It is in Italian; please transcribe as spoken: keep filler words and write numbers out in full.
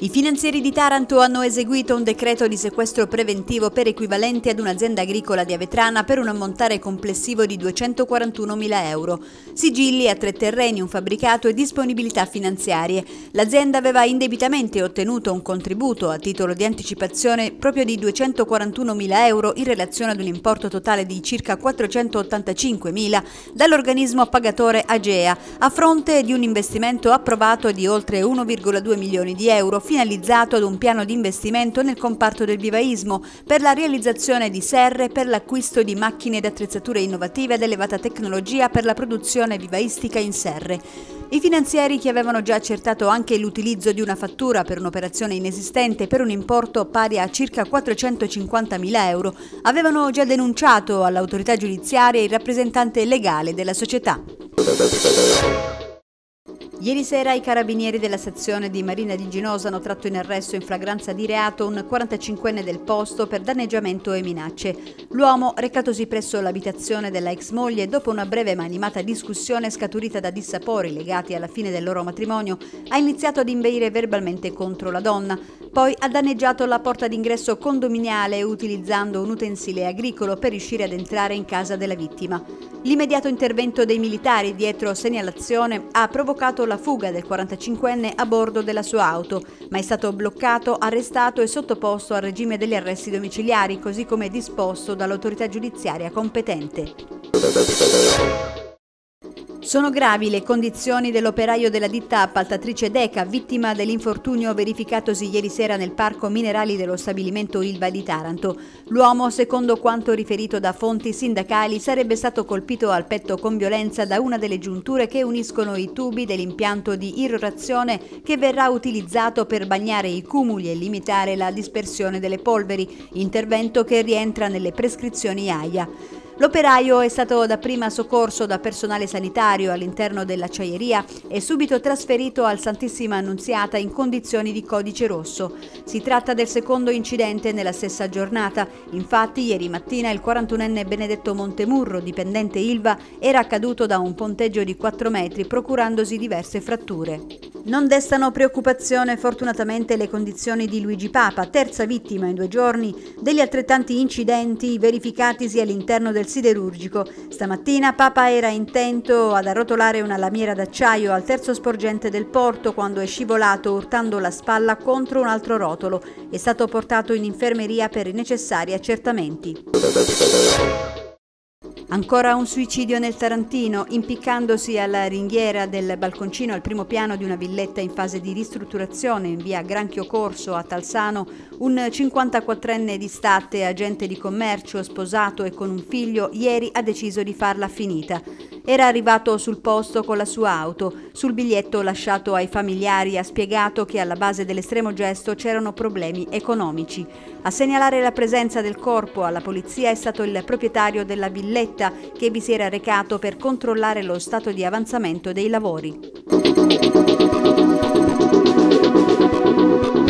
I finanzieri di Taranto hanno eseguito un decreto di sequestro preventivo per equivalente ad un'azienda agricola di Avetrana per un ammontare complessivo di duecentoquarantunomila euro. Sigilli a tre terreni, un fabbricato e disponibilità finanziarie. L'azienda aveva indebitamente ottenuto un contributo a titolo di anticipazione proprio di duecentoquarantunomila euro in relazione ad un importo totale di circa quattrocentottantacinquemila dall'organismo pagatore Agea, a fronte di un investimento approvato di oltre uno virgola due milioni di euro finalizzato ad un piano di investimento nel comparto del vivaismo per la realizzazione di serre per l'acquisto di macchine ed attrezzature innovative ad elevata tecnologia per la produzione vivaistica in serre. I finanzieri, che avevano già accertato anche l'utilizzo di una fattura per un'operazione inesistente per un importo pari a circa quattrocentocinquantamila euro, avevano già denunciato all'autorità giudiziaria il rappresentante legale della società. Ieri sera i carabinieri della sezione di Marina di Ginosa hanno tratto in arresto in flagranza di reato un quarantacinquenne del posto per danneggiamento e minacce. L'uomo, recatosi presso l'abitazione della ex moglie dopo una breve ma animata discussione scaturita da dissapori legati alla fine del loro matrimonio, ha iniziato ad inveire verbalmente contro la donna. Poi ha danneggiato la porta d'ingresso condominiale utilizzando un utensile agricolo per riuscire ad entrare in casa della vittima. L'immediato intervento dei militari dietro segnalazione ha provocato la fuga del quarantacinquenne a bordo della sua auto, ma è stato bloccato, arrestato e sottoposto al regime degli arresti domiciliari, così come disposto dall'autorità giudiziaria competente. Sono gravi le condizioni dell'operaio della ditta appaltatrice Deca, vittima dell'infortunio verificatosi ieri sera nel parco minerali dello stabilimento Ilva di Taranto. L'uomo, secondo quanto riferito da fonti sindacali, sarebbe stato colpito al petto con violenza da una delle giunture che uniscono i tubi dell'impianto di irrorazione che verrà utilizzato per bagnare i cumuli e limitare la dispersione delle polveri, intervento che rientra nelle prescrizioni A I A. L'operaio è stato dapprima soccorso da personale sanitario all'interno dell'acciaieria e subito trasferito al Santissima Annunziata in condizioni di codice rosso. Si tratta del secondo incidente nella stessa giornata. Infatti, ieri mattina il quarantunenne Benedetto Montemurro, dipendente Ilva, era caduto da un ponteggio di quattro metri, procurandosi diverse fratture. Non destano preoccupazione fortunatamente le condizioni di Luigi Papa, terza vittima in due giorni degli altrettanti incidenti verificatisi all'interno del siderurgico. Stamattina Papa era intento ad arrotolare una lamiera d'acciaio al terzo sporgente del porto quando è scivolato urtando la spalla contro un altro rotolo. È stato portato in infermeria per i necessari accertamenti. Ancora un suicidio nel Tarantino, impiccandosi alla ringhiera del balconcino al primo piano di una villetta in fase di ristrutturazione in via Granchio Corso a Talsano, un cinquantaquattrenne di state, agente di commercio, sposato e con un figlio, ieri ha deciso di farla finita. Era arrivato sul posto con la sua auto. Sul biglietto lasciato ai familiari ha spiegato che alla base dell'estremo gesto c'erano problemi economici. A segnalare la presenza del corpo alla polizia è stato il proprietario della villetta che vi si era recato per controllare lo stato di avanzamento dei lavori.